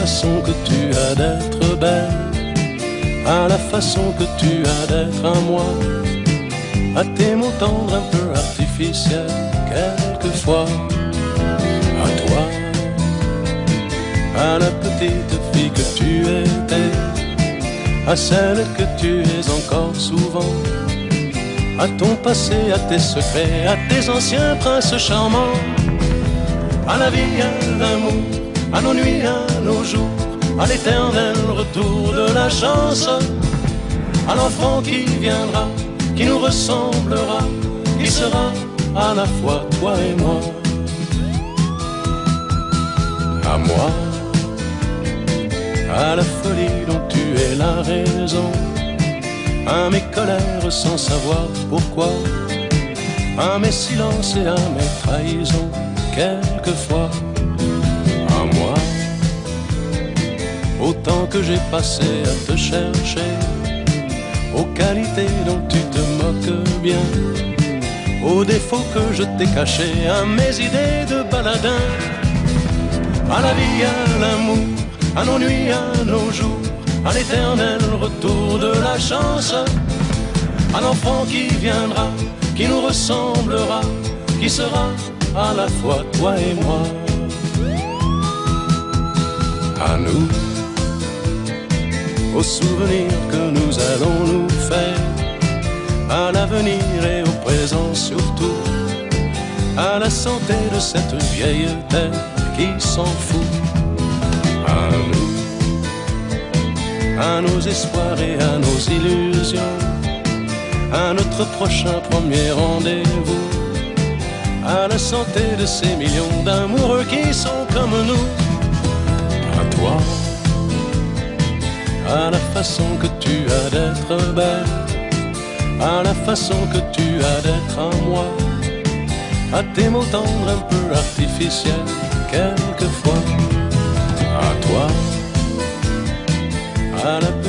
façon que tu as d'être belle, à la façon que tu as d'être à moi, à tes mots tendres un peu artificiels, quelquefois, à toi, à la petite fille que tu étais, à celle que tu es encore souvent, à ton passé, à tes secrets, à tes anciens princes charmants, à la vie, à l'amour, à nos nuits, à nos jours, à l'éternel retour de la chance, à l'enfant qui viendra, qui nous ressemblera, qui sera à la fois toi et moi. À moi, à la folie dont tu es la raison, à mes colères sans savoir pourquoi, à mes silences et à mes trahisons, quelquefois. À moi, au temps que j'ai passé à te chercher, aux qualités dont tu te moques bien, aux défauts que je t'ai cachés, à mes idées de baladin, à la vie, à l'amour, à nos nuits, à nos jours, à l'éternel retour de la chance, à l'enfant qui viendra, qui nous ressemblera, qui sera à la fois toi et moi. À nous, aux souvenirs que nous allons nous faire, à l'avenir et au présent surtout, à la santé de cette vieille terre qui s'en fout. À nous, à nos espoirs et à nos illusions, à notre prochain premier rendez-vous, à la santé de ces millions d'amoureux qui sont comme nous. À toi, à la façon que tu as d'être belle, à la façon que tu as d'être à moi, à tes mots tendres un peu artificiels, quelquefois. À toi, à la